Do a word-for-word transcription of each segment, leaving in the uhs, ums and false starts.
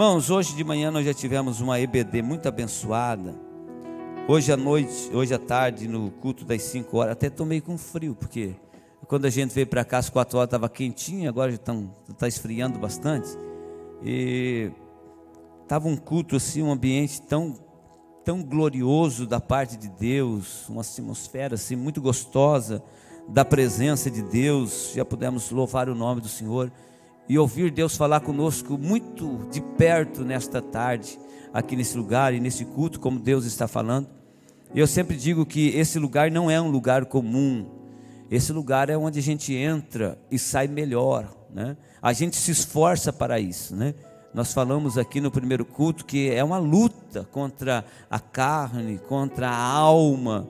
Irmãos, hoje de manhã nós já tivemos uma E B D muito abençoada. Hoje à noite, hoje à tarde, no culto das cinco horas, até estou meio com frio, porque quando a gente veio para cá às quatro horas estava quentinho, agora já está esfriando bastante. E estava um culto assim, um ambiente tão, tão glorioso da parte de Deus, uma atmosfera assim muito gostosa da presença de Deus. Já pudemos louvar o nome do Senhor e ouvir Deus falar conosco muito de perto nesta tarde, aqui nesse lugar e nesse culto, como Deus está falando. E eu sempre digo que esse lugar não é um lugar comum. Esse lugar é onde a gente entra e sai melhor, né? A gente se esforça para isso, né? Nós falamos aqui no primeiro culto que é uma luta contra a carne, contra a alma,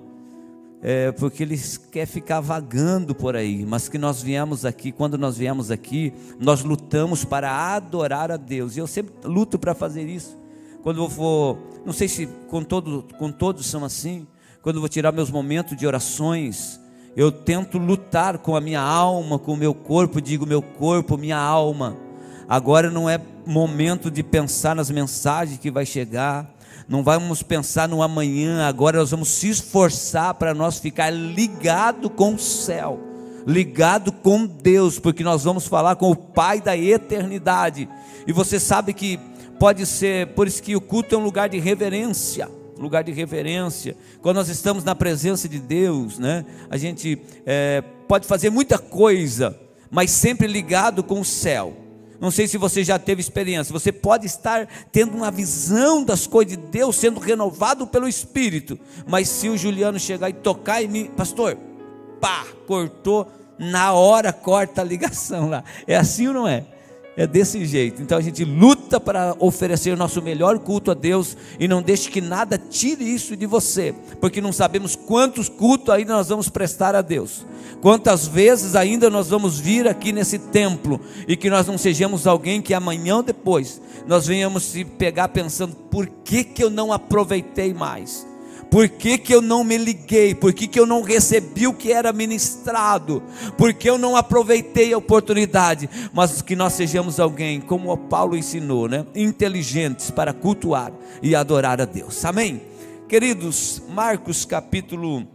é, porque eles querem ficar vagando por aí, mas que nós viemos aqui, quando nós viemos aqui, nós lutamos para adorar a Deus, e eu sempre luto para fazer isso. Quando eu for, não sei se com, todo, com todos são assim, quando eu vou tirar meus momentos de orações, eu tento lutar com a minha alma, com o meu corpo, digo meu corpo, minha alma. Agora não é momento de pensar nas mensagens que vai chegar, não vamos pensar no amanhã, agora nós vamos se esforçar para nós ficar ligado com o céu, ligado com Deus, porque nós vamos falar com o Pai da eternidade. E você sabe que pode ser, por isso que o culto é um lugar de reverência, lugar de reverência. Quando nós estamos na presença de Deus, né, a gente é, pode fazer muita coisa, mas sempre ligado com o céu. Não sei se você já teve experiência, você pode estar tendo uma visão das coisas de Deus, sendo renovado pelo Espírito, mas se o Juliano chegar e tocar em mim, pastor, pá, cortou, na hora corta a ligação lá. É assim ou não é? É desse jeito. Então a gente luta para oferecer o nosso melhor culto a Deus, e não deixe que nada tire isso de você, porque não sabemos quantos cultos ainda nós vamos prestar a Deus, quantas vezes ainda nós vamos vir aqui nesse templo, e que nós não sejamos alguém que amanhã ou depois nós venhamos se pegar pensando: por que que eu não aproveitei mais? Por que que eu não me liguei? Por que que eu não recebi o que era ministrado? Por que eu não aproveitei a oportunidade? Mas que nós sejamos alguém, como o Paulo ensinou, né? Inteligentes para cultuar e adorar a Deus. Amém? Queridos, Marcos capítulo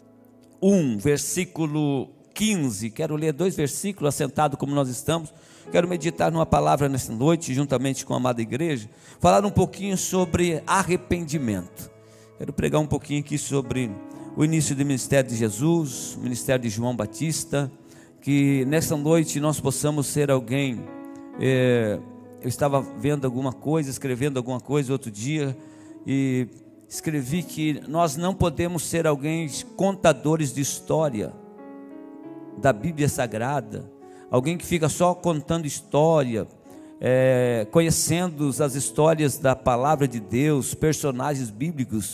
um, versículo quinze. Quero ler dois versículos, assentado como nós estamos. Quero meditar numa palavra nessa noite, juntamente com a amada igreja, falar um pouquinho sobre arrependimento. Quero pregar um pouquinho aqui sobre o início do ministério de Jesus, o ministério de João Batista, que nessa noite nós possamos ser alguém. É, eu estava vendo alguma coisa, escrevendo alguma coisa outro dia, e escrevi que nós não podemos ser alguém contadores de história da Bíblia Sagrada, alguém que fica só contando história, é, conhecendo as histórias da palavra de Deus, personagens bíblicos,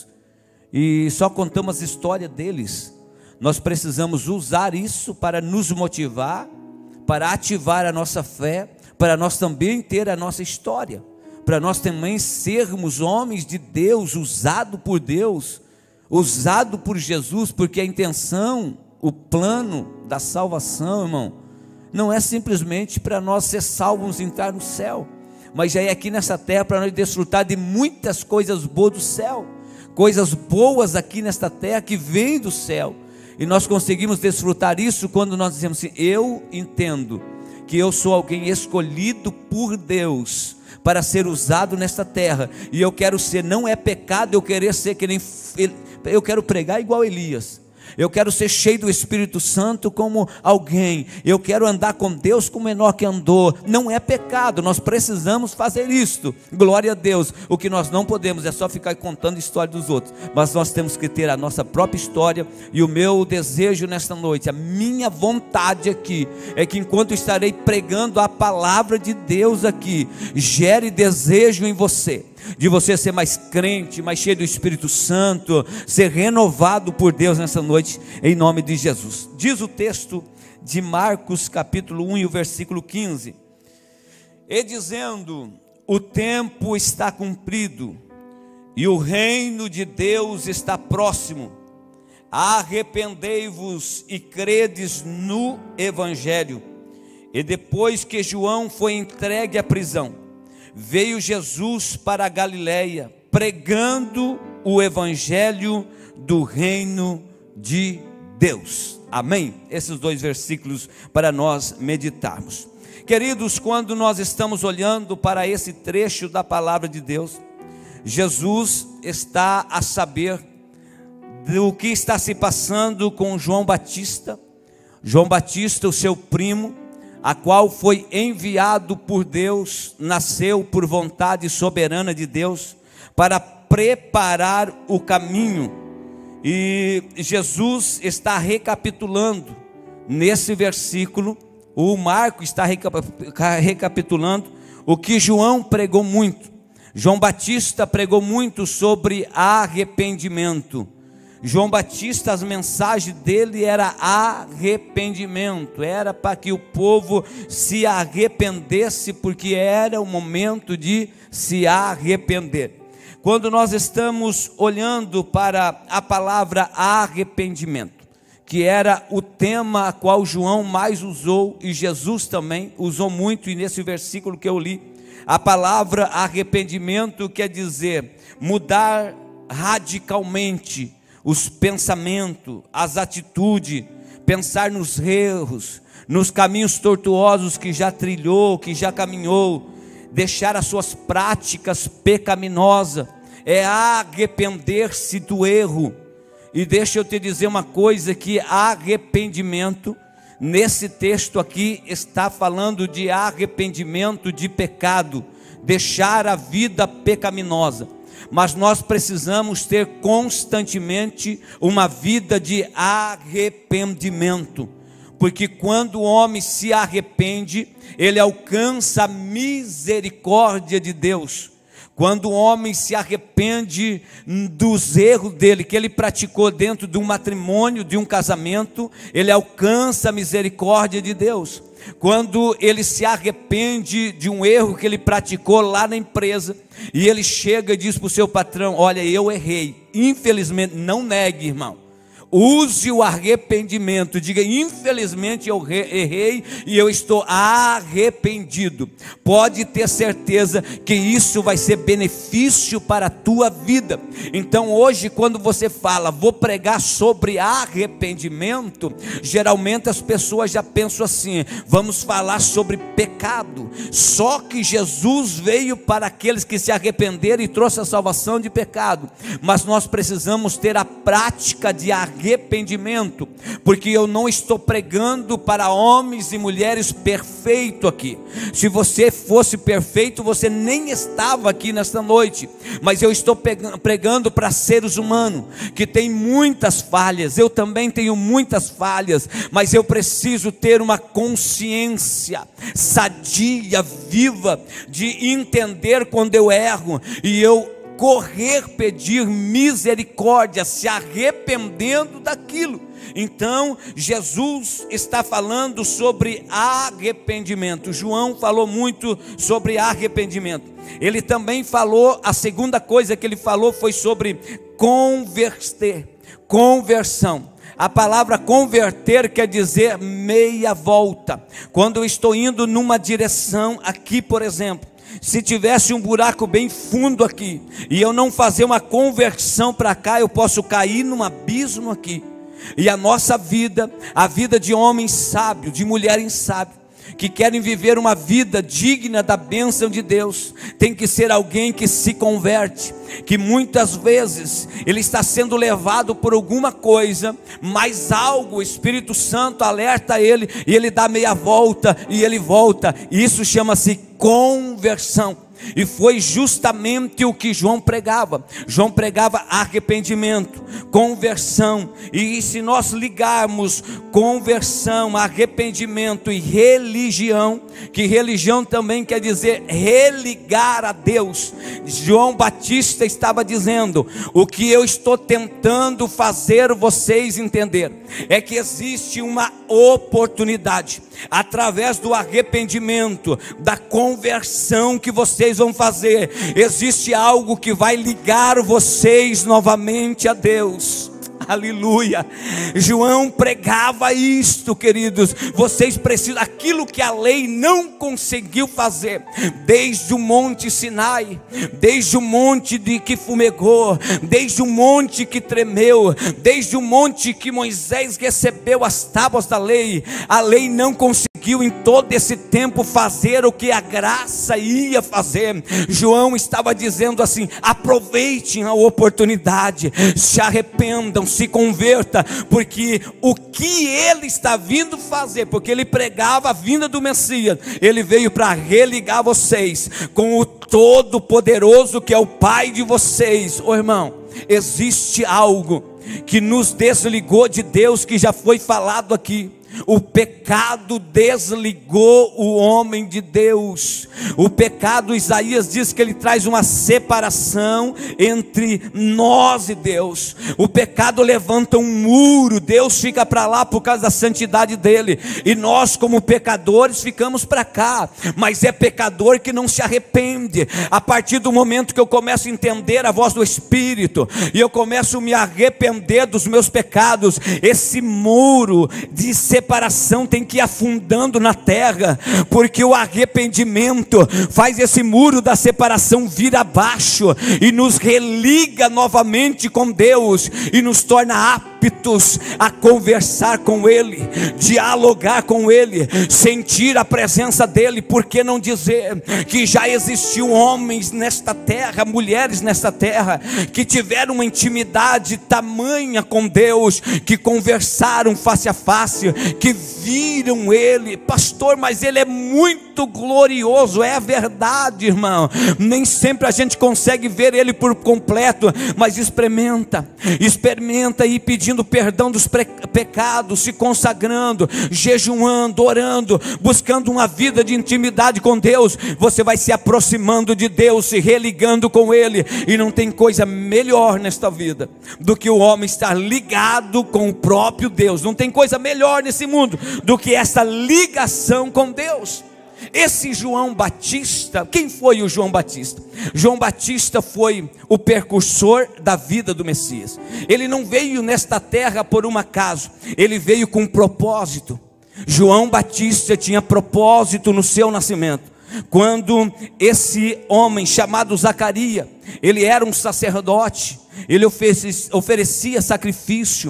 e só contamos a história deles. Nós precisamos usar isso para nos motivar, para ativar a nossa fé, para nós também ter a nossa história, para nós também sermos homens de Deus, usado por Deus, usado por Jesus, porque a intenção, o plano da salvação, irmão, não é simplesmente para nós ser salvos e entrar no céu, mas já é aqui nessa terra para nós desfrutar de muitas coisas boas do céu, coisas boas aqui nesta terra que vêm do céu, e nós conseguimos desfrutar isso quando nós dizemos assim: eu entendo que eu sou alguém escolhido por Deus para ser usado nesta terra, e eu quero ser, não é pecado eu querer ser que nem, eu quero pregar igual Elias, eu quero ser cheio do Espírito Santo como alguém, eu quero andar com Deus como Enoque andou. Não é pecado, nós precisamos fazer isto, glória a Deus. O que nós não podemos é só ficar contando a história dos outros, mas nós temos que ter a nossa própria história. E o meu desejo nesta noite, a minha vontade aqui, é que enquanto estarei pregando a palavra de Deus aqui, gere desejo em você, de você ser mais crente, mais cheio do Espírito Santo, ser renovado por Deus nessa noite, em nome de Jesus. Diz o texto de Marcos capítulo um e o versículo quinze: e dizendo, o tempo está cumprido, e o reino de Deus está próximo, arrependei-vos e credes no Evangelho. E depois que João foi entregue à prisão, veio Jesus para a Galileia, pregando o evangelho do reino de Deus. Amém? Esses dois versículos para nós meditarmos. Queridos, quando nós estamos olhando para esse trecho da palavra de Deus, Jesus está a saber do que está se passando com João Batista. João Batista, o seu primo, a qual foi enviado por Deus, nasceu por vontade soberana de Deus, para preparar o caminho. E Jesus está recapitulando nesse versículo, o Marco está recapitulando o que João pregou muito. João Batista pregou muito sobre arrependimento. João Batista, as mensagens dele era arrependimento, era para que o povo se arrependesse, porque era o momento de se arrepender. Quando nós estamos olhando para a palavra arrependimento, que era o tema a qual João mais usou, e Jesus também usou muito, e nesse versículo que eu li, a palavra arrependimento quer dizer mudar radicalmente os pensamentos, as atitudes, pensar nos erros, nos caminhos tortuosos que já trilhou, que já caminhou, deixar as suas práticas pecaminosas, é arrepender-se do erro. E deixa eu te dizer uma coisa, que arrependimento, nesse texto aqui, está falando de arrependimento de pecado, deixar a vida pecaminosa. Mas nós precisamos ter constantemente uma vida de arrependimento, porque quando o homem se arrepende, ele alcança a misericórdia de Deus. Quando o homem se arrepende dos erros dele, que ele praticou dentro de um matrimônio, de um casamento, ele alcança a misericórdia de Deus. Quando ele se arrepende de um erro que ele praticou lá na empresa, e ele chega e diz para o seu patrão: olha, eu errei, infelizmente, não negue, irmão, use o arrependimento, diga: infelizmente eu errei e eu estou arrependido. Pode ter certeza que isso vai ser benefício para a tua vida. Então hoje, quando você fala, vou pregar sobre arrependimento, geralmente as pessoas já pensam assim: vamos falar sobre pecado. Só que Jesus veio para aqueles que se arrependeram e trouxe a salvação de pecado. Mas nós precisamos ter a prática de arrependimento. arrependimento, porque eu não estou pregando para homens e mulheres perfeitos aqui. Se você fosse perfeito, você nem estava aqui nesta noite. Mas eu estou pregando para seres humanos que têm muitas falhas. Eu também tenho muitas falhas, mas eu preciso ter uma consciência sadia, viva, de entender quando eu erro e eu correr, pedir misericórdia, se arrependendo daquilo. Então Jesus está falando sobre arrependimento. João falou muito sobre arrependimento. Ele também falou, a segunda coisa que ele falou foi sobre converter, conversão. A palavra converter quer dizer meia volta. Quando eu estou indo numa direção, aqui por exemplo, se tivesse um buraco bem fundo aqui, e eu não fazer uma conversão para cá, eu posso cair num abismo aqui. E a nossa vida, a vida de homens sábios, de mulheres sábios, que querem viver uma vida digna da bênção de Deus, tem que ser alguém que se converte, que muitas vezes ele está sendo levado por alguma coisa, mas algo, o Espírito Santo alerta ele, e ele dá meia volta, e ele volta. Isso chama-se conversão. E foi justamente o que João pregava. João pregava arrependimento, conversão. E se nós ligarmos conversão, arrependimento e religião, que religião também quer dizer religar a Deus, João Batista estava dizendo: o que eu estou tentando fazer vocês entender é que existe uma oportunidade, através do arrependimento, da conversão que vocês vão fazer, existe algo que vai ligar vocês novamente a Deus. Aleluia. João pregava isto, queridos. Vocês precisam, aquilo que a lei não conseguiu fazer, desde o monte Sinai, desde o monte de que fumegou, desde o monte que tremeu, desde o monte que Moisés recebeu as tábuas da lei, a lei não conseguiu em todo esse tempo fazer o que a graça ia fazer. João estava dizendo assim: aproveitem a oportunidade, se arrependam, se converta, porque o que ele está vindo fazer, porque ele pregava a vinda do Messias, ele veio para religar vocês com o Todo-Poderoso, que é o Pai de vocês. Ô irmão, existe algo que nos desligou de Deus, que já foi falado aqui. O pecado desligou o homem de Deus. O pecado, Isaías diz que ele traz uma separação entre nós e Deus. O pecado levanta um muro, Deus fica para lá por causa da santidade dele, e nós como pecadores ficamos para cá. Mas é pecador que não se arrepende. A partir do momento que eu começo a entender a voz do Espírito, e eu começo a me arrepender dos meus pecados, esse muro de separação separação tem que ir afundando na terra, porque o arrependimento faz esse muro da separação vir abaixo e nos religa novamente com Deus e nos torna aptos a conversar com Ele, dialogar com Ele, sentir a presença dEle. Por que não dizer que já existiu homens nesta terra, mulheres nesta terra, que tiveram uma intimidade tamanha com Deus, que conversaram face a face, que viram Ele. Pastor, mas Ele é muito glorioso. É verdade, irmão, nem sempre a gente consegue ver Ele por completo, mas experimenta, experimenta ir pedindo perdão dos pecados, se consagrando, jejuando, orando, buscando uma vida de intimidade com Deus. Você vai se aproximando de Deus, se religando com Ele, e não tem coisa melhor nesta vida do que o homem estar ligado com o próprio Deus. Não tem coisa melhor nesse mundo do que essa ligação com Deus. Esse João Batista, quem foi o João Batista? João Batista foi o precursor da vida do Messias. Ele não veio nesta terra por um acaso, ele veio com um propósito. João Batista tinha propósito no seu nascimento. Quando esse homem chamado Zacarias, ele era um sacerdote, ele oferecia, oferecia sacrifício.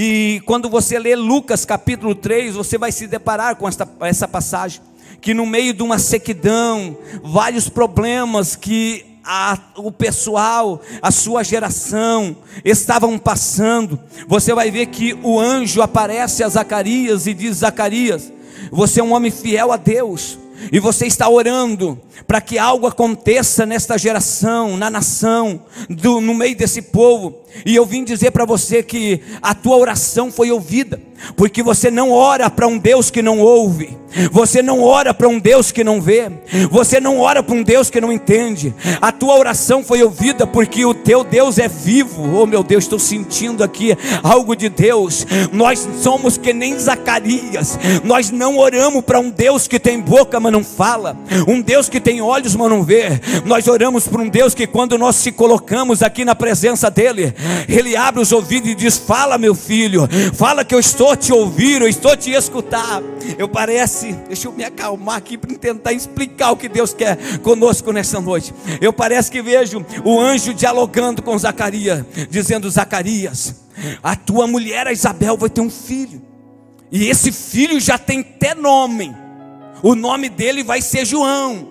E quando você lê Lucas capítulo três, você vai se deparar com esta, essa passagem, que no meio de uma sequidão, vários problemas que a, o pessoal, a sua geração estavam passando, você vai ver que o anjo aparece a Zacarias e diz: Zacarias, você é um homem fiel a Deus, e você está orando para que algo aconteça nesta geração, na nação, do, no meio desse povo. E eu vim dizer para você que a tua oração foi ouvida, porque você não ora para um Deus que não ouve, você não ora para um Deus que não vê, você não ora para um Deus que não entende. A tua oração foi ouvida porque o teu Deus é vivo. Oh meu Deus, estou sentindo aqui algo de Deus. Nós somos que nem Zacarias, nós não oramos para um Deus que tem boca mas não fala, um Deus que tem olhos mas não vê. Nós oramos para um Deus que, quando nós se colocamos aqui na presença dele, Ele abre os ouvidos e diz: fala meu filho, fala que eu estou te ouvindo, eu estou te escutar. Eu parece, deixa eu me acalmar aqui para tentar explicar o que Deus quer conosco nessa noite. Eu parece que vejo o anjo dialogando com Zacarias, dizendo: Zacarias, a tua mulher a Isabel vai ter um filho, e esse filho já tem até nome, o nome dele vai ser João.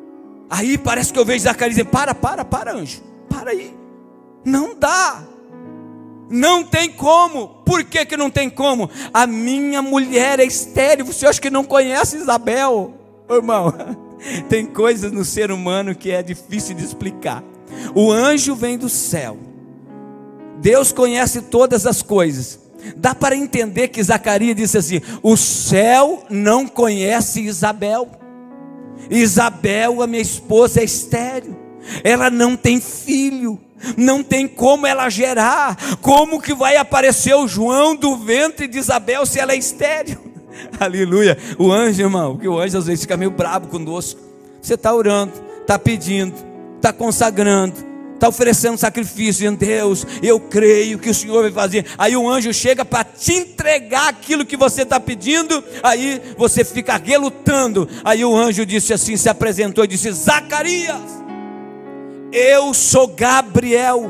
Aí parece que eu vejo Zacarias dizendo: para, para, para anjo, para aí, não dá, não tem como. Por que que não tem como? A minha mulher é estéril. Você acha que não conhece Isabel? Irmão, tem coisas no ser humano que é difícil de explicar. O anjo vem do céu, Deus conhece todas as coisas. Dá para entender que Zacarias disse assim: o céu não conhece Isabel. Isabel, a minha esposa, é estéril, ela não tem filho, não tem como ela gerar. Como que vai aparecer o João do ventre de Isabel se ela é estéril? Aleluia. O anjo, irmão, porque o anjo às vezes fica meio bravo conosco. Você está orando, está pedindo, está consagrando, está oferecendo sacrifício, dizendo: Deus, eu creio que o Senhor vai fazer. Aí o anjo chega para te entregar aquilo que você está pedindo, aí você fica relutando. Aí o anjo disse assim, se apresentou e disse: Zacarias, eu sou Gabriel,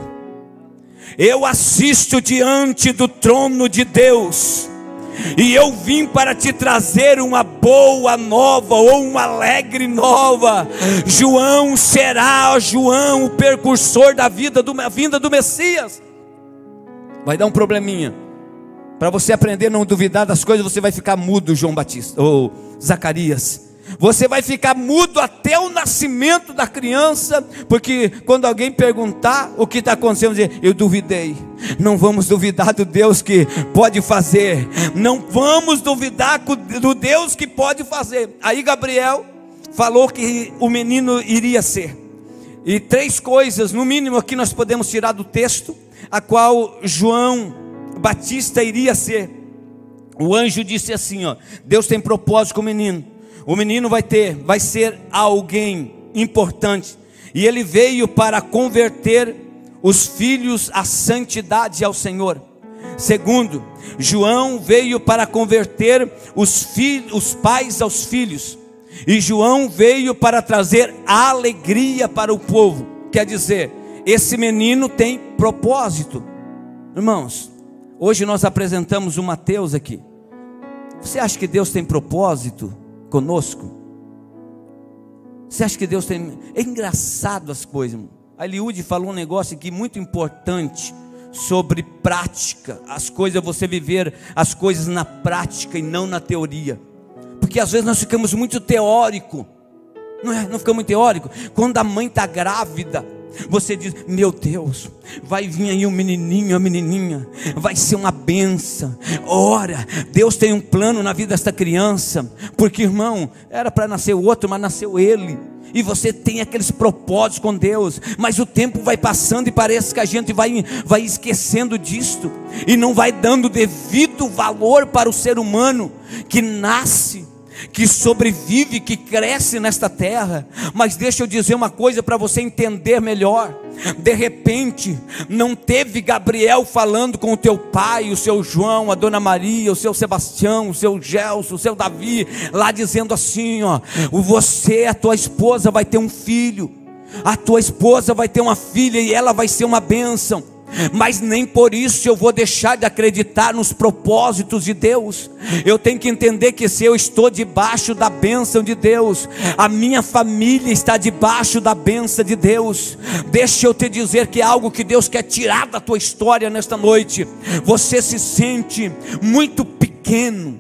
eu assisto diante do trono de Deus, e eu vim para te trazer uma boa nova, ou uma alegre nova. João será, João, o precursor da vida do, vinda do Messias. Vai dar um probleminha. Para você aprender a não duvidar das coisas, você vai ficar mudo, João Batista, ou Zacarias. Você vai ficar mudo até o nascimento da criança, porque quando alguém perguntar o que está acontecendo, dizer: eu duvidei. Não vamos duvidar do Deus que pode fazer. Não vamos duvidar do Deus que pode fazer. Aí Gabriel falou que o menino iria ser. E três coisas, no mínimo, aqui nós podemos tirar do texto, a qual João Batista iria ser. O anjo disse assim, ó: Deus tem propósito com o menino. O menino vai ter, vai ser alguém importante. E ele veio para converter os filhos à santidade ao Senhor. Segundo, João veio para converter os, filhos, os pais aos filhos. E João veio para trazer alegria para o povo. Quer dizer, esse menino tem propósito. Irmãos, hoje nós apresentamos o Mateus aqui. Você acha que Deus tem propósito conosco? Você acha que Deus tem... É engraçado as coisas, irmão. A Eliúde falou um negócio aqui muito importante sobre prática. As coisas, você viver as coisas na prática e não na teoria. Porque às vezes nós ficamos muito teórico, não é? Não ficamos muito teórico. Quando a mãe está grávida, você diz: meu Deus, vai vir aí um menininho, uma menininha, vai ser uma benção. Ora, Deus tem um plano na vida desta criança. Porque, irmão, era para nascer outro, mas nasceu ele. E você tem aqueles propósitos com Deus. Mas o tempo vai passando e parece que a gente vai, vai esquecendo disto, e não vai dando devido valor para o ser humano que nasce, que sobrevive, que cresce nesta terra. Mas deixa eu dizer uma coisa para você entender melhor. De repente, não teve Gabriel falando com o teu pai, o seu João, a dona Maria, o seu Sebastião, o seu Gelson, o seu Davi, lá dizendo assim, ó: você, a tua esposa vai ter um filho, a tua esposa vai ter uma filha e ela vai ser uma bênção. Mas nem por isso eu vou deixar de acreditar nos propósitos de Deus. Eu tenho que entender que se eu estou debaixo da bênção de Deus, a minha família está debaixo da bênção de Deus. Deixa eu te dizer que é algo que Deus quer tirar da tua história nesta noite. Você se sente muito pequeno,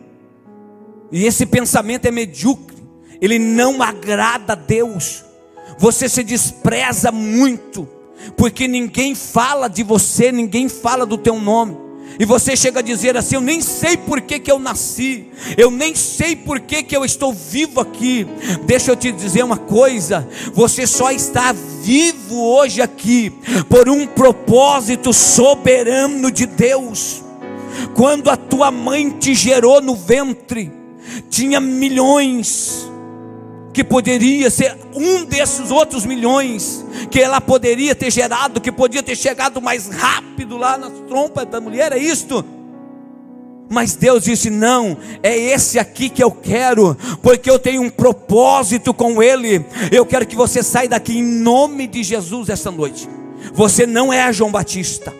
e esse pensamento é medíocre, ele não agrada a Deus. Você se despreza muito, porque ninguém fala de você, ninguém fala do teu nome. E você chega a dizer assim: eu nem sei por que que eu nasci, eu nem sei por que que eu estou vivo aqui. Deixa eu te dizer uma coisa: você só está vivo hoje aqui por um propósito soberano de Deus. Quando a tua mãe te gerou no ventre, tinha milhões que poderia ser um desses outros milhões que ela poderia ter gerado, que podia ter chegado mais rápido lá nas trompas da mulher, é isto. Mas Deus disse: não, é esse aqui que eu quero, porque eu tenho um propósito com ele. Eu quero que você saia daqui em nome de Jesus esta noite. Você não é João Batista.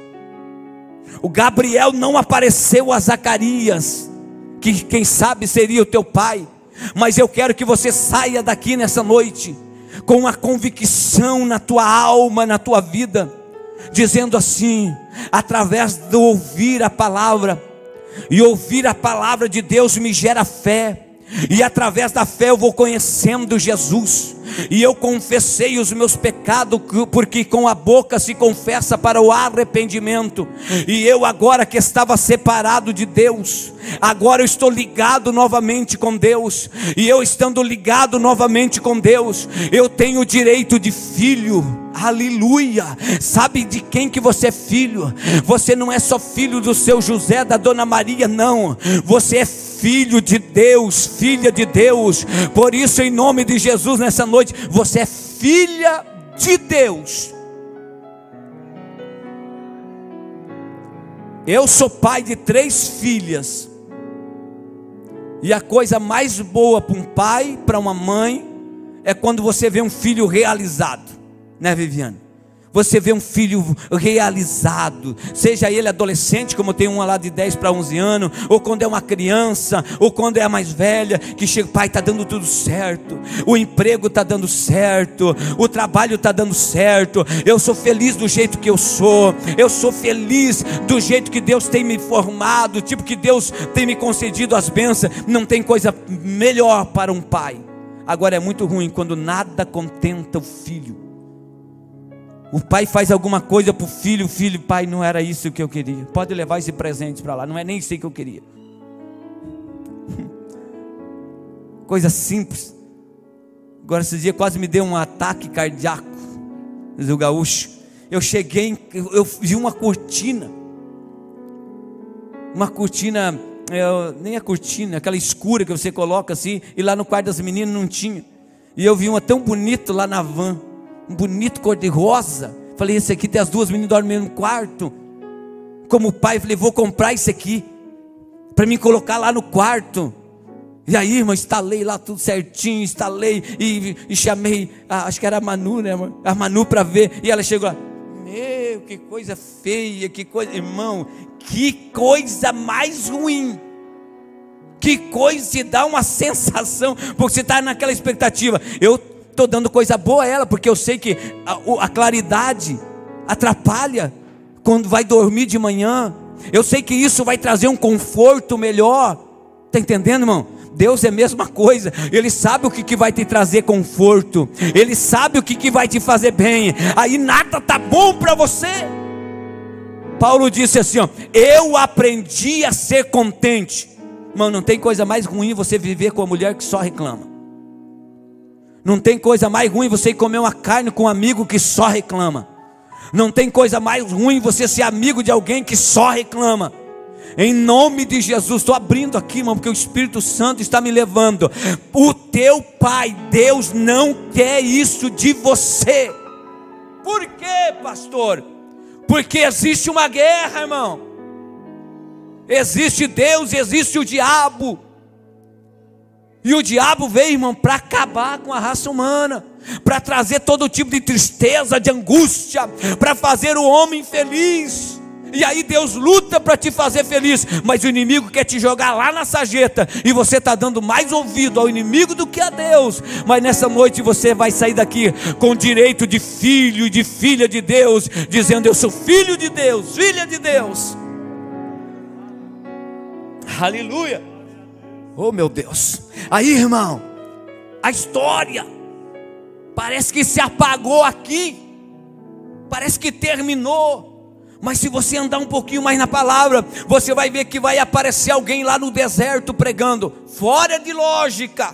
O Gabriel não apareceu a Zacarias, que quem sabe seria o teu pai. Mas eu quero que você saia daqui nessa noite com uma convicção na tua alma, na tua vida, dizendo assim, através de ouvir a palavra, e ouvir a palavra de Deus me gera fé, e através da fé eu vou conhecendo Jesus, e eu confessei os meus pecados, porque com a boca se confessa para o arrependimento, e eu agora que estava separado de Deus, agora eu estou ligado novamente com Deus, e eu estando ligado novamente com Deus, eu tenho o direito de filho. Aleluia. Sabe de quem que você é filho? Você não é só filho do seu José, da dona Maria, não. Você é filho de Deus, filha de Deus. Por isso, em nome de Jesus, nessa noite, você é filha de Deus. Eu sou pai de três filhas. E a coisa mais boa para um pai, para uma mãe, é quando você vê um filho realizado, né, Viviane? Você vê um filho realizado, seja ele adolescente, como tem uma lá de dez para onze anos, ou quando é uma criança, ou quando é a mais velha, que chega, pai, está dando tudo certo, o emprego está dando certo, o trabalho está dando certo, eu sou feliz do jeito que eu sou, eu sou feliz do jeito que Deus tem me formado, tipo que Deus tem me concedido as bênçãos. Não tem coisa melhor para um pai. Agora é muito ruim quando nada contenta o filho. O pai faz alguma coisa para o filho, o filho, pai, não era isso que eu queria. Pode levar esse presente para lá, não é nem isso que eu queria. Coisa simples. Agora esse dia quase me deu um ataque cardíaco, diz o gaúcho. Eu cheguei, eu vi uma cortina, uma cortina, eu, nem a cortina, aquela escura que você coloca assim, e lá no quarto das meninas não tinha. E eu vi uma tão bonita lá na van, um bonito cor de rosa. Falei, esse aqui tem as duas meninas dormem no quarto. Como pai, falei, vou comprar esse aqui para me colocar lá no quarto. E aí, irmão, instalei lá tudo certinho, instalei e, e chamei, a, acho que era a Manu, né, irmão? A Manu para ver. E ela chegou lá, meu, que coisa feia, que coisa, irmão, que coisa mais ruim. Que coisa, te dá uma sensação, porque você está naquela expectativa. Eu estou dando coisa boa a ela, porque eu sei que a, a claridade atrapalha quando vai dormir de manhã. Eu sei que isso vai trazer um conforto melhor. Está entendendo, irmão? Deus é a mesma coisa. Ele sabe o que, que vai te trazer conforto. Ele sabe o que, que vai te fazer bem. Aí nada está bom para você. Paulo disse assim, ó, eu aprendi a ser contente. Mano, não tem coisa mais ruim você viver com a mulher que só reclama. Não tem coisa mais ruim você comer uma carne com um amigo que só reclama. Não tem coisa mais ruim você ser amigo de alguém que só reclama. Em nome de Jesus, estou abrindo aqui, irmão, porque o Espírito Santo está me levando. O teu pai, Deus, não quer isso de você. Por quê, pastor? Porque existe uma guerra, irmão. Existe Deus, existe o diabo. E o diabo veio, irmão, para acabar com a raça humana, para trazer todo tipo de tristeza, de angústia, para fazer o homem feliz. E aí Deus luta para te fazer feliz, mas o inimigo quer te jogar lá na sarjeta, e você está dando mais ouvido ao inimigo do que a Deus. Mas nessa noite você vai sair daqui com direito de filho e de filha de Deus, dizendo, eu sou filho de Deus, filha de Deus. Aleluia. Oh meu Deus. Aí, irmão, a história parece que se apagou aqui, parece que terminou. Mas se você andar um pouquinho mais na palavra, você vai ver que vai aparecer alguém lá no deserto pregando, fora de lógica.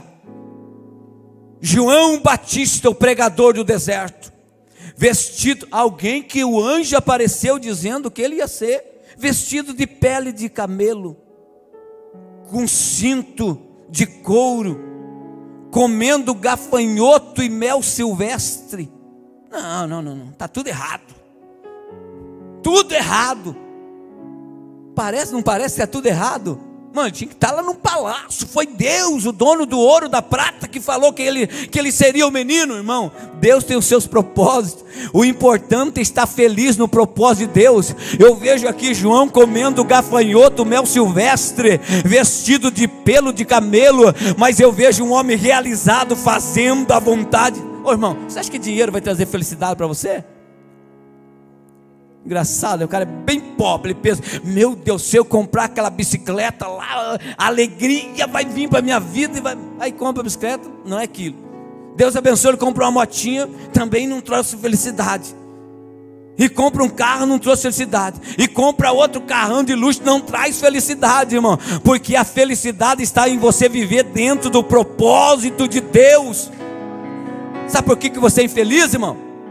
João Batista, o pregador do deserto, vestido, alguém que o anjo apareceu dizendo que ele ia ser, vestido de pele de camelo, com cinto de couro, comendo gafanhoto e mel silvestre. Não, não, não, não, está tudo errado. Tudo errado. Parece, não parece que é tudo errado? Mano, tinha que estar lá no palácio. Foi Deus, o dono do ouro, da prata, que falou que ele, que ele seria o menino, irmão. Deus tem os seus propósitos. O importante é estar feliz no propósito de Deus. Eu vejo aqui João comendo gafanhoto, mel silvestre, vestido de pelo de camelo, mas eu vejo um homem realizado, fazendo a vontade. Ô irmão, você acha que dinheiro vai trazer felicidade para você? Engraçado, o cara é bem pobre, ele pensa, meu Deus, se eu comprar aquela bicicleta lá, a alegria vai vir para a minha vida, e vai... aí compra a bicicleta, não é aquilo. Deus abençoe, ele comprou uma motinha, também não trouxe felicidade. E compra um carro, não trouxe felicidade. E compra outro carrão de luxo, não traz felicidade, irmão. Porque a felicidade está em você viver dentro do propósito de Deus. Sabe por que que você é infeliz, irmão?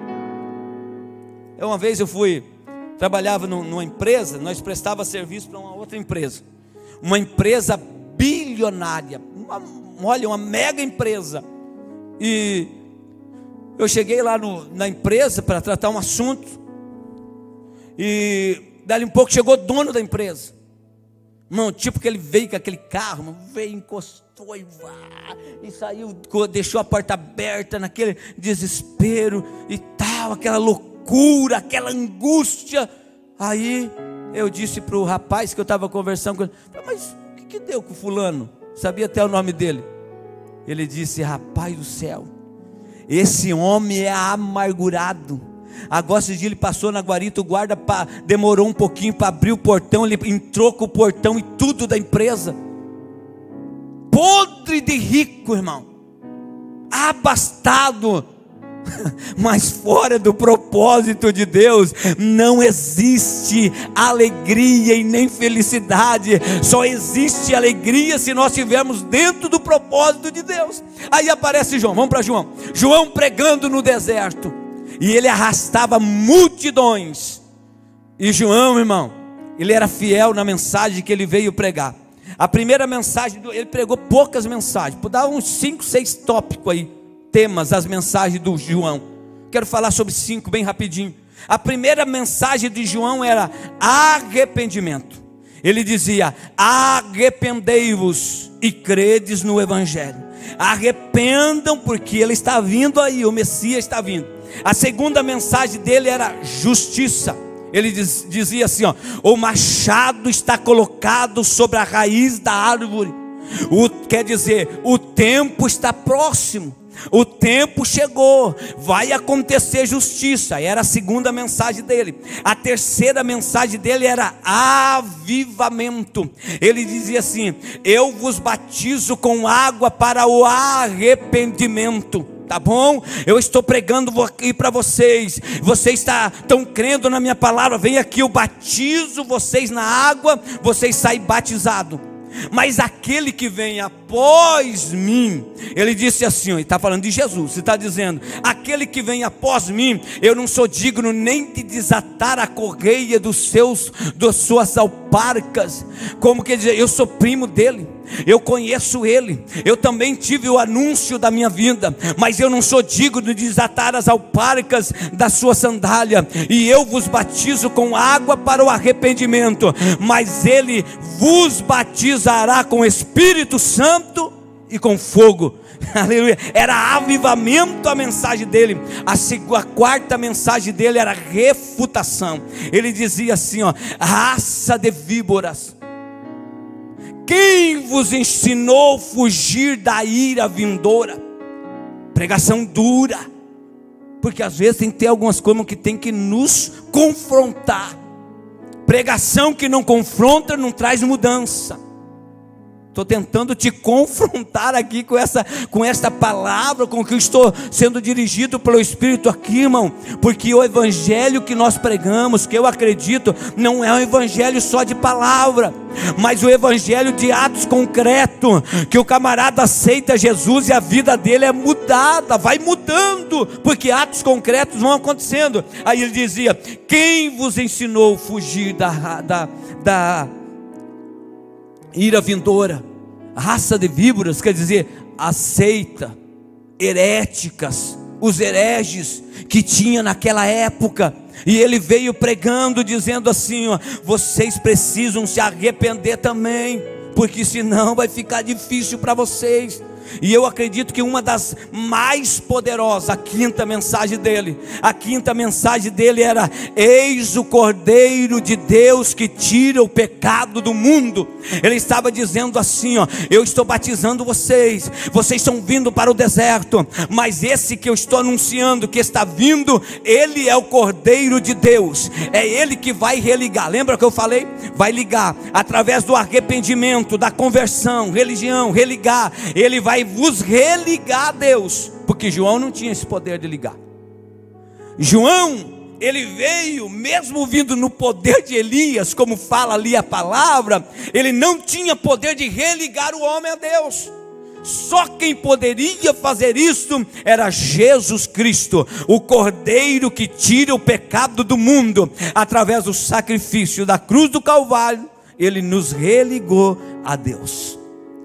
Uma vez eu fui... trabalhava numa empresa, nós prestava serviço para uma outra empresa, uma empresa bilionária, uma, olha, uma mega empresa. E eu cheguei lá no, na empresa para tratar um assunto, e Dali um pouco chegou o dono da empresa. Irmão, tipo que ele veio com aquele carro, irmão, veio, encostou e vá, e saiu, deixou a porta aberta naquele desespero e tal, aquela loucura, aquela angústia. Aí eu disse para o rapaz que eu estava conversando com ele, mas o que, que deu com o fulano? Sabia até o nome dele. Ele disse, rapaz do céu, esse homem é amargurado. Agora esse dia ele passou na guarita, o guarda pa, demorou um pouquinho para abrir o portão, ele entrou com o portão e tudo da empresa. Podre de rico, irmão, abastado, mas fora do propósito de Deus não existe alegria e nem felicidade. Só existe alegria se nós estivermos dentro do propósito de Deus. Aí aparece João, vamos para João. João pregando no deserto, e ele arrastava multidões. E João, irmão, ele era fiel na mensagem que ele veio pregar. A primeira mensagem, ele pregou poucas mensagens, por dar uns cinco, seis tópicos aí, temas, as mensagens do João. Quero falar sobre cinco bem rapidinho. A primeira mensagem de João era arrependimento. Ele dizia, arrependei-vos e credes no Evangelho. Arrependam, porque ele está vindo aí, o Messias está vindo. A segunda mensagem dele era justiça. Ele diz, dizia assim, ó, o machado está colocado sobre a raiz da árvore. O, quer dizer, o tempo está próximo, o tempo chegou, vai acontecer justiça. Era a segunda mensagem dele. A terceira mensagem dele era avivamento. Ele dizia assim, eu vos batizo com água para o arrependimento. Tá bom? Eu estou pregando aqui para vocês. Vocês está, estão crendo na minha palavra. Vem aqui, eu batizo vocês na água, vocês saem batizados. Mas aquele que vem após mim, ele disse assim, ele está falando de Jesus, ele está dizendo, aquele que vem após mim, eu não sou digno nem de desatar a correia dos seus, das suas alparcas. Como quer dizer, eu sou primo dele, eu conheço ele, eu também tive o anúncio da minha vida, mas eu não sou digno de desatar as alparcas da sua sandália. E eu vos batizo com água para o arrependimento, mas ele vos batizará com Espírito Santo e com fogo. Aleluia. Era avivamento a mensagem dele. A, segunda, a quarta mensagem dele era refutação. Ele dizia assim, ó, raça de víboras, quem vos ensinou a fugir da ira vindoura? Pregação dura, porque às vezes tem que ter algumas coisas que tem que nos confrontar. Pregação que não confronta não traz mudança. Estou tentando te confrontar aqui com essa, com essa palavra, com que eu estou sendo dirigido pelo Espírito aqui, irmão. Porque o evangelho que nós pregamos, que eu acredito, não é um evangelho só de palavra, mas o evangelho de atos concretos, que o camarada aceita Jesus e a vida dele é mudada, vai mudando, porque atos concretos vão acontecendo. Aí ele dizia, quem vos ensinou a fugir da, da, da ira vindoura? Raça de víboras, quer dizer, aceita, heréticas, os hereges que tinha naquela época. E ele veio pregando, dizendo assim, ó, vocês precisam se arrepender também, porque senão vai ficar difícil para vocês. E eu acredito que uma das mais poderosas, a quinta mensagem dele, a quinta mensagem dele era, eis o Cordeiro de Deus que tira o pecado do mundo. Ele estava dizendo assim, ó, eu estou batizando vocês, vocês estão vindo para o deserto, mas esse que eu estou anunciando, que está vindo, ele é o Cordeiro de Deus, é ele que vai religar. Lembra que eu falei? Vai ligar, através do arrependimento, da conversão, religião, religar, ele vai vos religar a Deus, porque João não tinha esse poder de ligar. João, ele veio, mesmo vindo no poder de Elias, como fala ali a palavra, ele não tinha poder de religar o homem a Deus. Só quem poderia fazer isso era Jesus Cristo, o Cordeiro que tira o pecado do mundo. Através do sacrifício da cruz do Calvário, ele nos religou a Deus.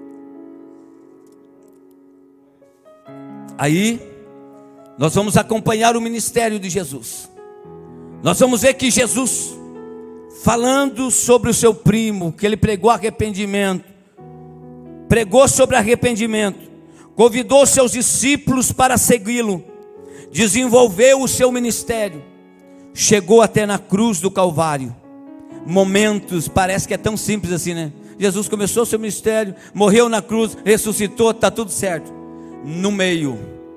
Aí nós vamos acompanhar o ministério de Jesus. Nós vamos ver que Jesus falando sobre o seu primo, que ele pregou arrependimento, pregou sobre arrependimento, convidou seus discípulos para segui-lo, desenvolveu o seu ministério, chegou até na cruz do Calvário. Momentos, parece que é tão simples assim, né? Jesus começou o seu ministério, morreu na cruz, ressuscitou, está tudo certo. No meio,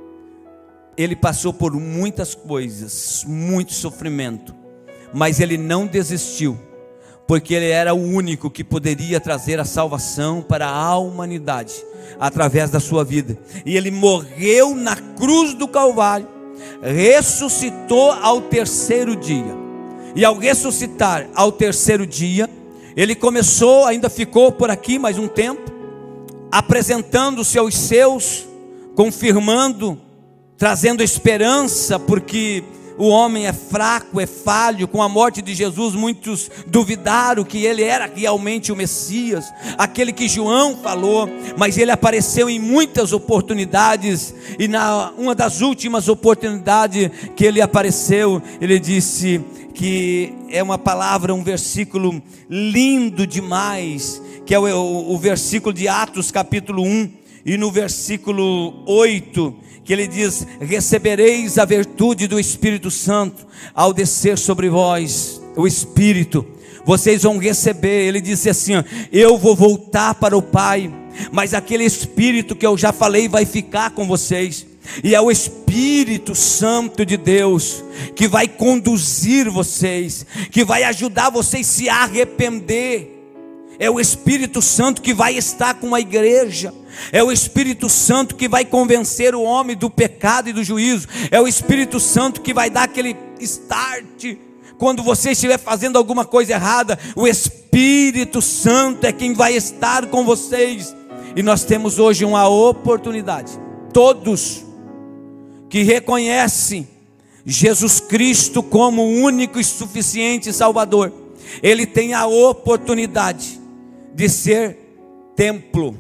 ele passou por muitas coisas, muito sofrimento, mas ele não desistiu, porque ele era o único que poderia trazer a salvação para a humanidade, através da sua vida. E ele morreu na cruz do Calvário, ressuscitou ao terceiro dia. E ao ressuscitar ao terceiro dia, ele começou, ainda ficou por aqui mais um tempo, apresentando-se aos seus, confirmando, trazendo esperança, porque o homem é fraco, é falho. Com a morte de Jesus, muitos duvidaram que ele era realmente o Messias, aquele que João falou. Mas ele apareceu em muitas oportunidades, e na uma das últimas oportunidades que ele apareceu, ele disse que é uma palavra, um versículo lindo demais, que é o, o, o versículo de Atos capítulo um, e no versículo oito, que ele diz: recebereis a virtude do Espírito Santo ao descer sobre vós o Espírito. Vocês vão receber. Ele disse assim: ó, eu vou voltar para o Pai, mas aquele Espírito que eu já falei vai ficar com vocês. E é o Espírito Santo de Deus que vai conduzir vocês, que vai ajudar vocês a se arrepender. É o Espírito Santo que vai estar com a igreja. É o Espírito Santo que vai convencer o homem do pecado e do juízo. É o Espírito Santo que vai dar aquele start quando você estiver fazendo alguma coisa errada. O Espírito Santo é quem vai estar com vocês. E nós temos hoje uma oportunidade. Todos que reconhecem Jesus Cristo como o único e suficiente Salvador, ele tem a oportunidade de ser templo,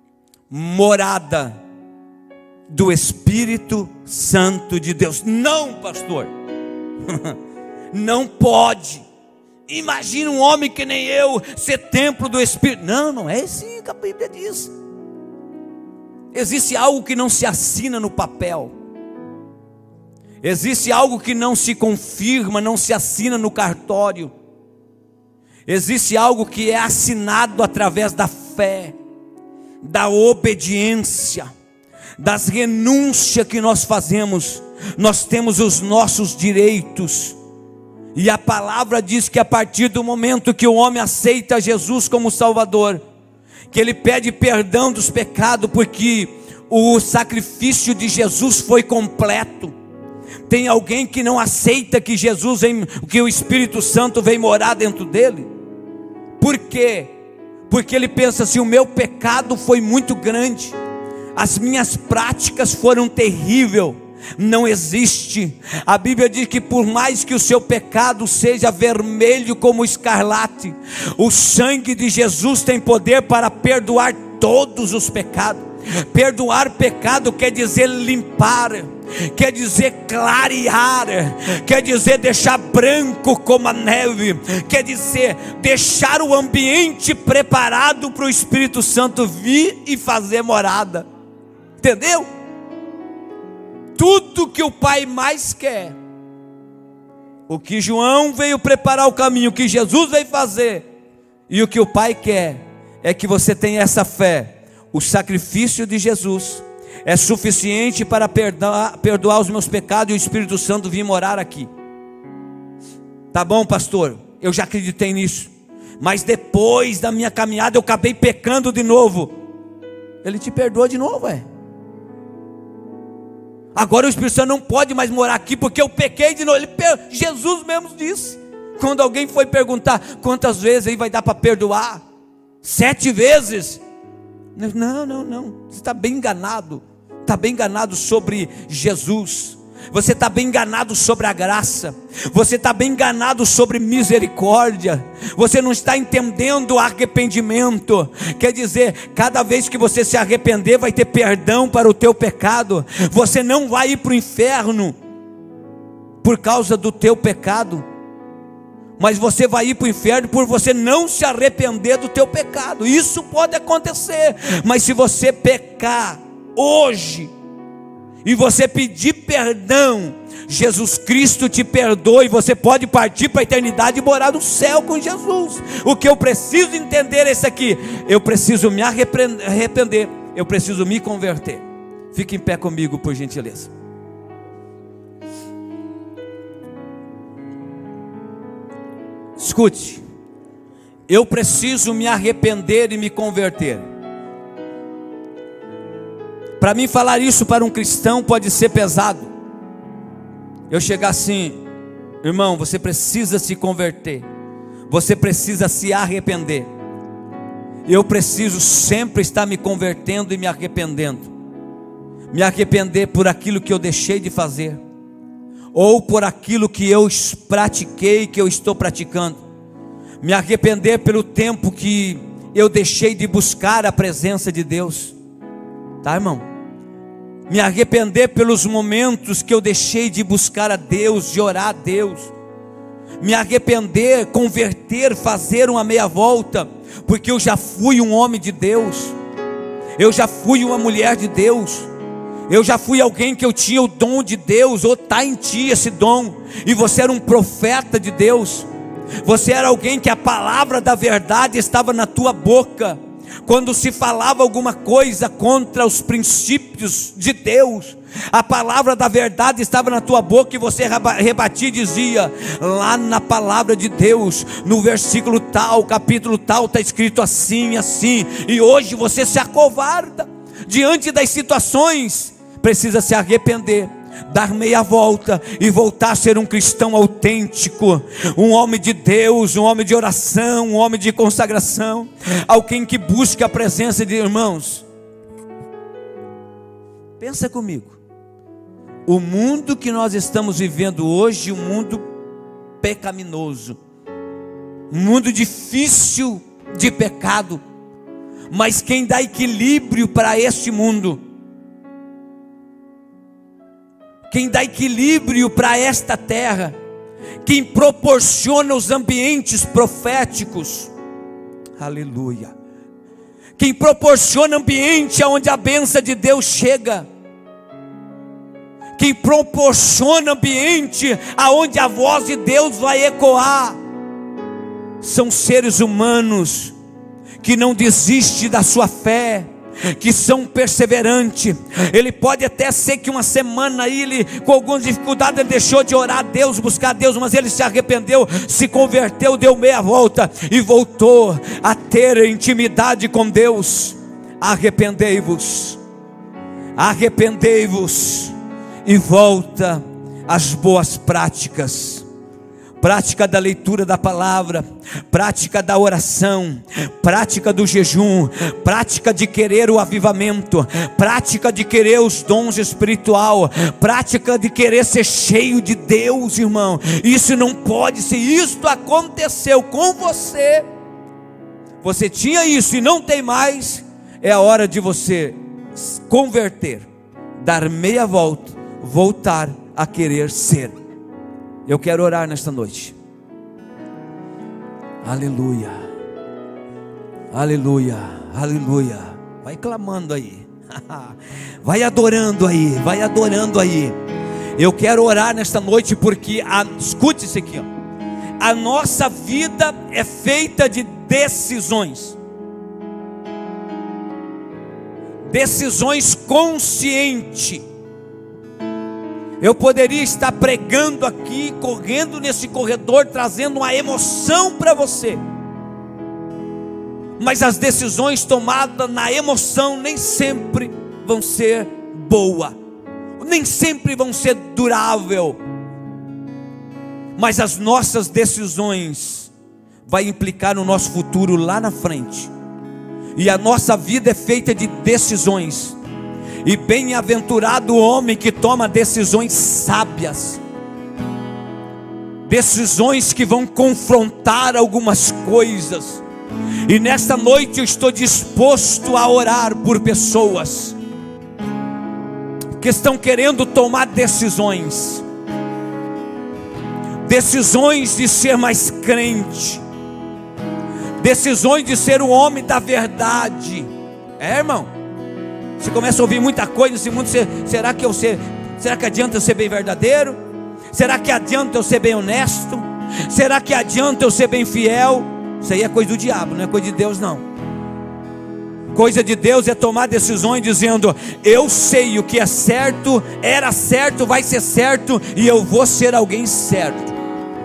morada do Espírito Santo de Deus. Não, pastor, não pode. Imagina um homem que nem eu ser templo do Espírito. Não, não é assim que a Bíblia diz. Existe algo que não se assina no papel. Existe algo que não se confirma, não se assina no cartório. Existe algo que é assinado através da fé, da obediência, das renúncias que nós fazemos. Nós temos os nossos direitos. E a palavra diz que a partir do momento que o homem aceita Jesus como Salvador, que ele pede perdão dos pecados, porque o sacrifício de Jesus foi completo. Tem alguém que não aceita que Jesus vem, que o Espírito Santo vem morar dentro dele? Por quê? Porque ele pensa assim: o meu pecado foi muito grande, as minhas práticas foram terríveis. Não existe. A Bíblia diz que por mais que o seu pecado seja vermelho como escarlate, o sangue de Jesus tem poder para perdoar todos os pecados. Perdoar pecado quer dizer limpar, quer dizer clarear, quer dizer deixar branco como a neve, quer dizer deixar o ambiente preparado para o Espírito Santo vir e fazer morada. Entendeu? Tudo que o Pai mais quer, o que João veio preparar o caminho, o que Jesus veio fazer, e o que o Pai quer é que você tenha essa fé. O sacrifício de Jesus é suficiente para perdoar, perdoar os meus pecados, e o Espírito Santo vir morar aqui. Tá bom, pastor, eu já acreditei nisso, mas depois da minha caminhada eu acabei pecando de novo. Ele te perdoa de novo, é. Agora o Espírito Santo não pode mais morar aqui porque eu pequei de novo. Ele, Jesus mesmo disse, quando alguém foi perguntar quantas vezes aí vai dar para perdoar, sete vezes. Não, não, não, você está bem enganado. Está bem enganado sobre Jesus. Você está bem enganado sobre a graça. Você está bem enganado sobre misericórdia. Você não está entendendo o arrependimento. Quer dizer, cada vez que você se arrepender, vai ter perdão para o teu pecado. Você não vai ir para o inferno por causa do teu pecado, mas você vai ir para o inferno por você não se arrepender do teu pecado. Isso pode acontecer, mas se você pecar hoje e você pedir perdão, Jesus Cristo te perdoa e você pode partir para a eternidade e morar no céu com Jesus. O que eu preciso entender é isso aqui: eu preciso me arrepender, eu preciso me converter. Fique em pé comigo, por gentileza. Escute, eu preciso me arrepender e me converter. Para mim falar isso para um cristão pode ser pesado. Eu chegar assim: irmão, você precisa se converter, você precisa se arrepender. Eu preciso sempre estar me convertendo e me arrependendo. Me arrepender por aquilo que eu deixei de fazer, ou por aquilo que eu pratiquei, que eu estou praticando. Me arrepender pelo tempo que eu deixei de buscar a presença de Deus. Tá, irmão? Me arrepender pelos momentos que eu deixei de buscar a Deus, de orar a Deus. Me arrepender, converter, fazer uma meia volta, porque eu já fui um homem de Deus, eu já fui uma mulher de Deus, eu já fui alguém que eu tinha o dom de Deus, ou está em ti esse dom, e você era um profeta de Deus, você era alguém que a palavra da verdade estava na tua boca. Quando se falava alguma coisa contra os princípios de Deus, a palavra da verdade estava na tua boca e você rebatia e dizia: lá na palavra de Deus, no versículo tal, capítulo tal, está escrito assim, assim. E hoje você se acovarda diante das situações, precisa se arrepender, dar meia volta e voltar a ser um cristão autêntico, um homem de Deus, um homem de oração, um homem de consagração, alguém que busca a presença de irmãos. Pensa comigo, o mundo que nós estamos vivendo hoje, um mundo pecaminoso, um mundo difícil de pecado, mas quem dá equilíbrio para este mundo, quem dá equilíbrio para esta terra, quem proporciona os ambientes proféticos, aleluia, quem proporciona ambiente onde a bênção de Deus chega, quem proporciona ambiente aonde a voz de Deus vai ecoar, são seres humanos que não desistem da sua fé, que são perseverantes. Ele pode até ser que uma semana aí, ele, com algumas dificuldades, ele deixou de orar a Deus, buscar a Deus, mas ele se arrependeu, se converteu, deu meia volta e voltou a ter intimidade com Deus. Arrependei-vos, arrependei-vos e volta às boas práticas. Prática da leitura da palavra, prática da oração, prática do jejum, prática de querer o avivamento, prática de querer os dons espiritual, prática de querer ser cheio de Deus, irmão. Isso não pode, se isto aconteceu com você, você tinha isso e não tem mais, é a hora de você converter, dar meia volta, voltar a querer ser. Eu quero orar nesta noite. Aleluia, aleluia, aleluia. Vai clamando aí, vai adorando aí, vai adorando aí. Eu quero orar nesta noite porque, a, escute isso aqui, ó. A nossa vida é feita de decisões, decisões conscientes. Eu poderia estar pregando aqui, correndo nesse corredor, trazendo uma emoção para você, mas as decisões tomadas na emoção nem sempre vão ser boas, nem sempre vão ser duráveis, mas as nossas decisões vai implicar no nosso futuro lá na frente. E a nossa vida é feita de decisões. E bem-aventurado o homem que toma decisões sábias, decisões que vão confrontar algumas coisas. E nesta noite eu estou disposto a orar por pessoas que estão querendo tomar decisões, decisões de ser mais crente, decisões de ser um homem da verdade. É, irmão, você começa a ouvir muita coisa nesse mundo. Será que eu ser, será que adianta eu ser bem verdadeiro? Será que adianta eu ser bem honesto? Será que adianta eu ser bem fiel? Isso aí é coisa do diabo, não é coisa de Deus não. Coisa de Deus é tomar decisões dizendo: eu sei o que é certo, era certo, vai ser certo, e eu vou ser alguém certo.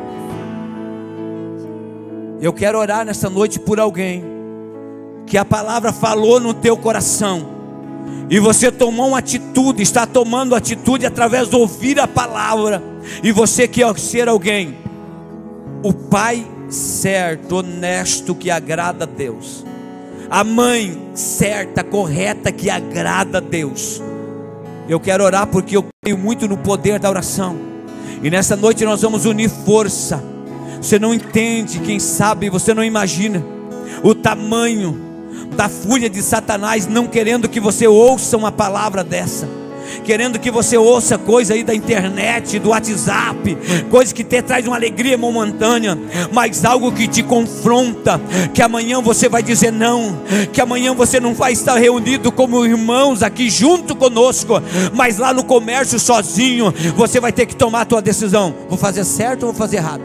Eu quero orar nessa noite por alguém que a palavra falou no teu coração, e você tomou uma atitude, está tomando atitude através de ouvir a palavra, e você quer ser alguém, o pai certo, honesto, que agrada a Deus, a mãe certa, correta, que agrada a Deus. Eu quero orar porque eu creio muito no poder da oração, e nessa noite nós vamos unir força. Você não entende, quem sabe você não imagina o tamanho da fúria de Satanás, não querendo que você ouça uma palavra dessa, querendo que você ouça coisa aí da internet, do WhatsApp, coisa que te traz uma alegria momentânea, mas algo que te confronta, que amanhã você vai dizer não, que amanhã você não vai estar reunido como irmãos aqui junto conosco, mas lá no comércio sozinho, você vai ter que tomar a tua decisão: vou fazer certo ou vou fazer errado?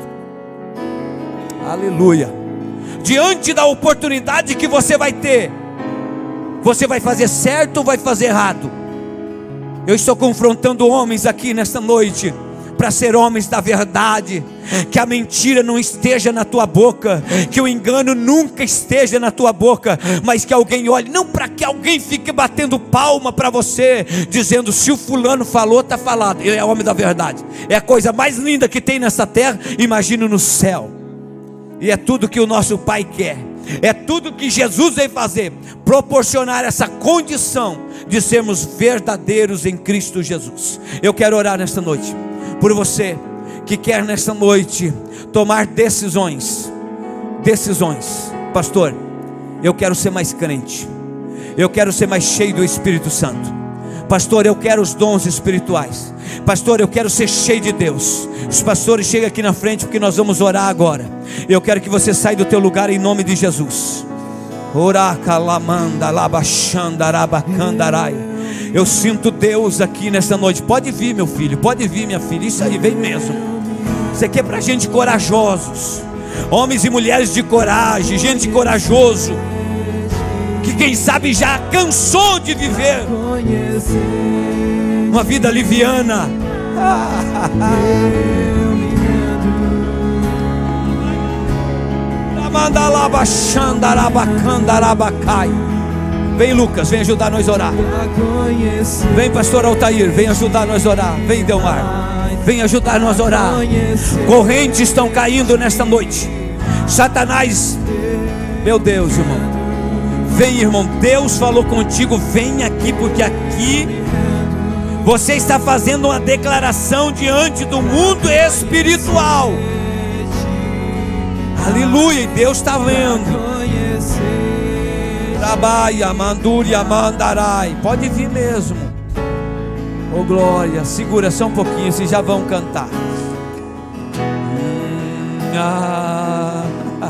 Aleluia. Diante da oportunidade que você vai ter, você vai fazer certo ou vai fazer errado? Eu estou confrontando homens aqui nesta noite, para ser homens da verdade, que a mentira não esteja na tua boca, que o engano nunca esteja na tua boca, mas que alguém olhe, não para que alguém fique batendo palma para você, dizendo: se o fulano falou, está falado, ele é homem da verdade. É a coisa mais linda que tem nessa terra, imagina no céu. E é tudo que o nosso Pai quer, é tudo que Jesus veio fazer, proporcionar essa condição de sermos verdadeiros em Cristo Jesus. Eu quero orar nesta noite por você que quer nesta noite tomar decisões. Decisões, pastor, eu quero ser mais crente, eu quero ser mais cheio do Espírito Santo. Pastor, eu quero os dons espirituais. Pastor, eu quero ser cheio de Deus. Os pastores chegam aqui na frente, porque nós vamos orar agora. Eu quero que você saia do teu lugar em nome de Jesus. Eu sinto Deus aqui nesta noite. Pode vir, meu filho, pode vir, minha filha. Isso aí, vem mesmo. Isso aqui é para gente corajosos, homens e mulheres de coragem, gente corajoso, que quem sabe já cansou de viver uma vida liviana. Vem, Lucas, vem ajudar nós a orar. Vem, pastor Altair, vem ajudar nós a orar. Vem, Delmar, vem ajudar nós a orar. Correntes estão caindo nesta noite. Satanás, meu Deus, irmão, vem, irmão, Deus falou contigo, vem aqui, porque aqui você está fazendo uma declaração diante do mundo espiritual. Aleluia, e Deus está vendo. Trabalha, mandúria, mandarai. Pode vir mesmo. Oh glória, segura só um pouquinho, vocês já vão cantar. Hum, ah,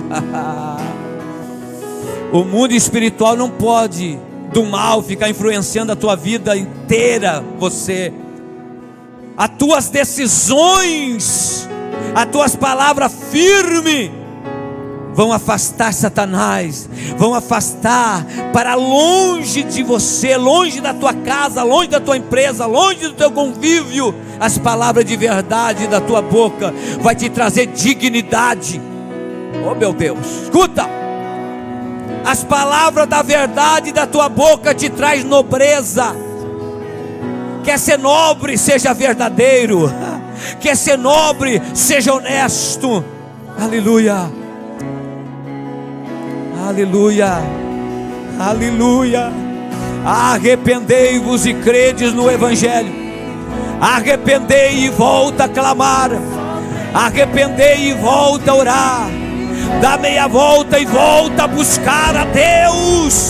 O mundo espiritual não pode, do mal, ficar influenciando a tua vida inteira. Você, as tuas decisões, as tuas palavras firmes vão afastar Satanás, vão afastar para longe de você, longe da tua casa, longe da tua empresa, longe do teu convívio. As palavras de verdade da tua boca vai te trazer dignidade. Oh meu Deus, escuta, as palavras da verdade da tua boca te traz nobreza. Quer ser nobre, seja verdadeiro. Quer ser nobre, seja honesto. Aleluia, aleluia, aleluia. Arrependei-vos e credes no Evangelho. Arrependei e volta a clamar. Arrependei e volta a orar. Dá meia volta e volta a buscar a Deus.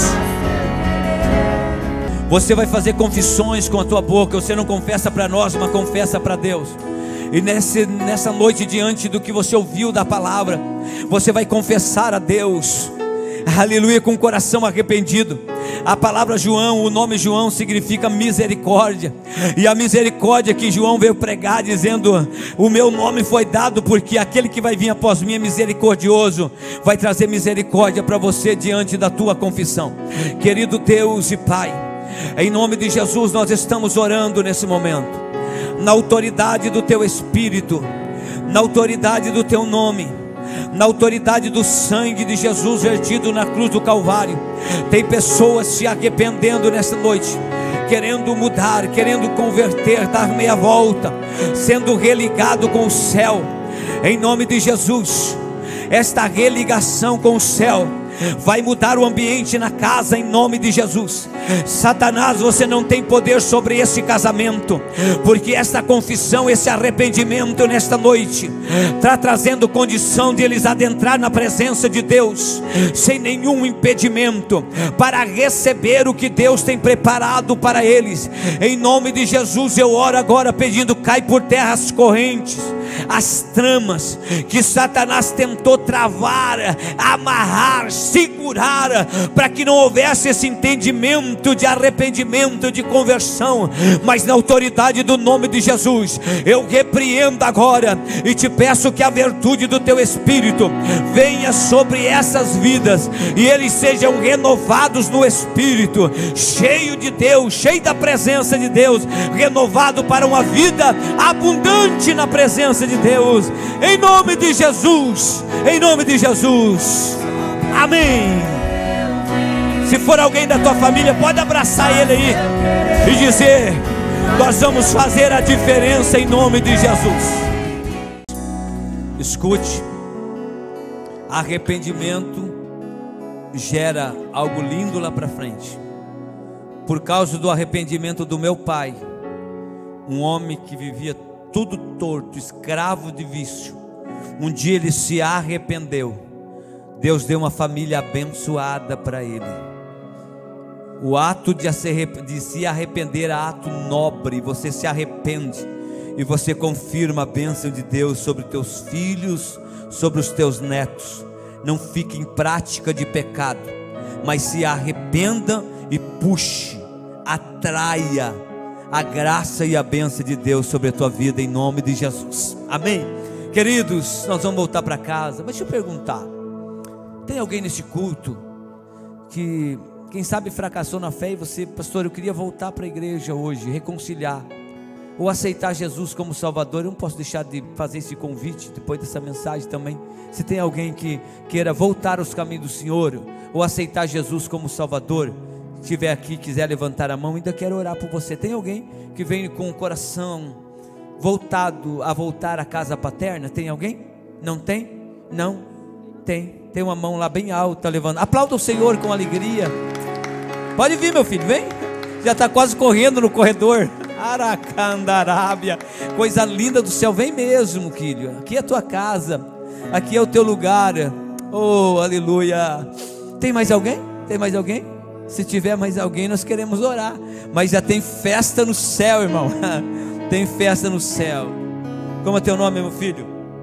Você vai fazer confissões com a tua boca. Você não confessa para nós, mas confessa para Deus. E nesse, nessa noite, diante do que você ouviu da palavra, você vai confessar a Deus, aleluia, com o coração arrependido. A palavra João, o nome João significa misericórdia, e a misericórdia que João veio pregar, dizendo: o meu nome foi dado porque aquele que vai vir após mim é misericordioso, vai trazer misericórdia para você diante da tua confissão. Querido Deus e Pai, em nome de Jesus nós estamos orando nesse momento, na autoridade do Teu Espírito, na autoridade do Teu nome, na autoridade do sangue de Jesus vertido na cruz do Calvário. Tem pessoas se arrependendo nesta noite, querendo mudar, querendo converter, dar meia volta, sendo religado com o céu. Em nome de Jesus, esta religação com o céu vai mudar o ambiente na casa, em nome de Jesus. Satanás, você não tem poder sobre esse casamento, porque esta confissão, esse arrependimento nesta noite está trazendo condição de eles adentrar na presença de Deus, sem nenhum impedimento, para receber o que Deus tem preparado para eles. Em nome de Jesus eu oro agora pedindo: cai por terra as correntes, as tramas que Satanás tentou travar, amarrar, segurar, para que não houvesse esse entendimento de arrependimento, de conversão. Mas na autoridade do nome de Jesus, eu repreendo agora e te peço que a virtude do Teu Espírito venha sobre essas vidas, e eles sejam renovados no Espírito, cheio de Deus, cheio da presença de Deus, renovado para uma vida abundante na presença de Deus, em nome de Jesus, em nome de Jesus, amém. Se for alguém da tua família, pode abraçar ele aí e dizer: nós vamos fazer a diferença em nome de Jesus. Escute, arrependimento gera algo lindo lá para frente. Por causa do arrependimento do meu pai, um homem que vivia tudo torto, escravo de vício, um dia ele se arrependeu. Deus deu uma família abençoada para ele. O ato de se arrepender é ato nobre. Você se arrepende e você confirma a bênção de Deus sobre teus filhos, sobre os teus netos. Não fique em prática de pecado, mas se arrependa e puxe, atraia a graça e a bênção de Deus sobre a tua vida, em nome de Jesus, amém. Queridos, nós vamos voltar para casa, mas deixa eu perguntar: tem alguém neste culto que, quem sabe, fracassou na fé e você: pastor, eu queria voltar para a igreja hoje, reconciliar, ou aceitar Jesus como Salvador? Eu não posso deixar de fazer esse convite depois dessa mensagem também. Se tem alguém que queira voltar aos caminhos do Senhor, ou aceitar Jesus como Salvador, se estiver aqui, quiser levantar a mão, ainda quero orar por você. Tem alguém que vem com o coração voltado a voltar à casa paterna? Tem alguém? Não tem? Não? Tem. Tem uma mão lá bem alta levando. Aplauda o Senhor com alegria. Pode vir, meu filho, vem. Já está quase correndo no corredor. Aracandarábia, coisa linda do céu. Vem mesmo, filho. Aqui é a tua casa, aqui é o teu lugar. Oh, aleluia. Tem mais alguém? Tem mais alguém? Se tiver mais alguém, nós queremos orar. Mas já tem festa no céu, irmão. Tem festa no céu. Como é teu nome, meu filho?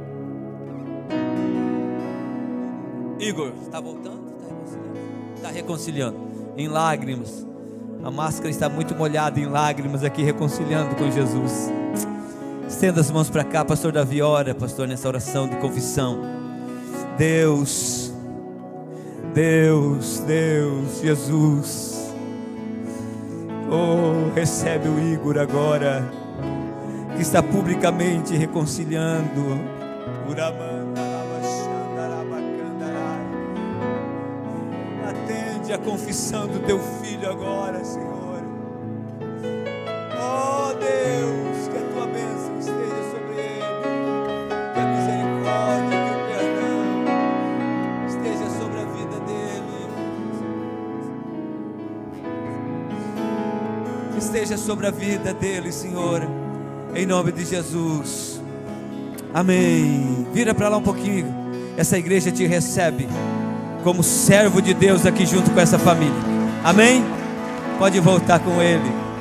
Igor. Está voltando? Está reconciliando? Está reconciliando. Em lágrimas. A máscara está muito molhada em lágrimas aqui, reconciliando com Jesus. Estenda as mãos para cá, pastor Davi, ora, pastor, nessa oração de confissão. Deus, Deus, Deus, Jesus, oh, recebe o Igor agora, que está publicamente reconciliando. Atende a confissão do teu filho agora, Senhor. Oh Deus, que a tua bênção esteja sobre ele, que a misericórdia, que o perdão esteja sobre a vida dele, que esteja sobre a vida dele, Senhor, em nome de Jesus, amém. Vira para lá um pouquinho, essa igreja te recebe como servo de Deus aqui junto com essa família, amém? Pode voltar com ele.